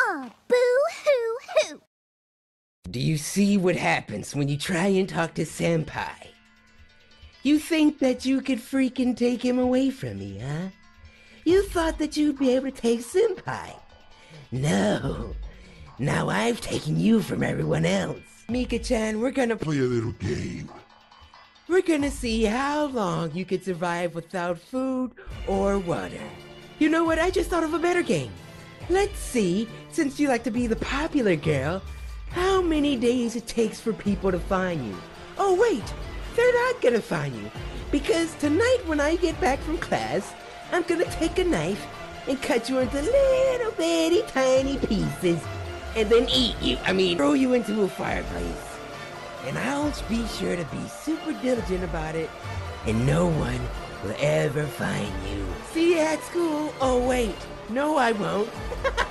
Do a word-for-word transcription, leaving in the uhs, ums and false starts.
Aw, boo-hoo-hoo. Do you see what happens when you try and talk to Senpai? You think that you could freaking take him away from me, huh? You thought that you'd be able to take Senpai. No. Now I've taken you from everyone else. Mika-chan, we're gonna Play a little game. We're gonna see how long you can survive without food or water. You know what? I just thought of a better game. Let's see, since you like to be the popular girl, how many days it takes for people to find you. Oh wait, they're not gonna find you. Because tonight when I get back from class, I'm gonna take a knife and cut you into little bitty tiny pieces and then eat you, I mean, throw you into a fireplace. And I'll be sure to be super diligent about it, and no one will ever find you. See you at school? Oh wait, no I won't.